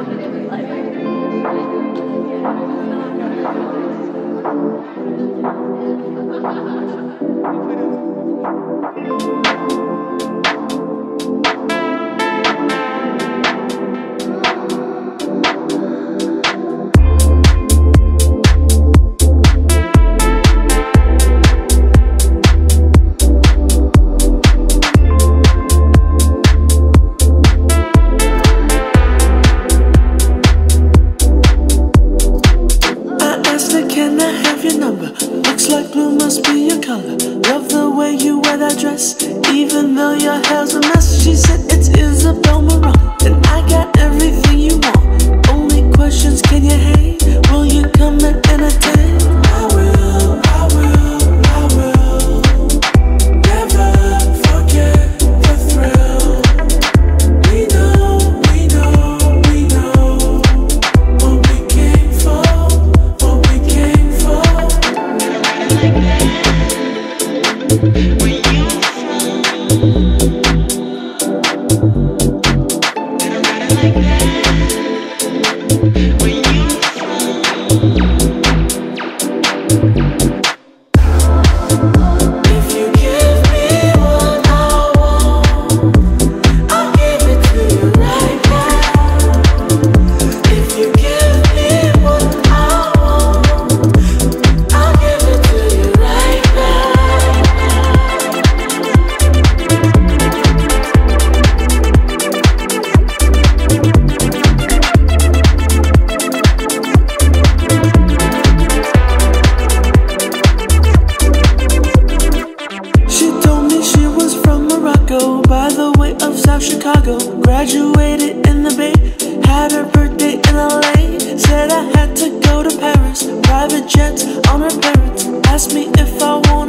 Even though your hair's a mess, she said it's Isabel Marant, and I got everything you want. Only questions, can you hang? Will you come and entertain? I will, I will, I will never forget the thrill. We know, we know, we know what we came for, what we came for. Where you by the way of South Chicago, graduated in the Bay, had her birthday in LA, said I had to go to Paris, private jets on her parents, asked me if I wanted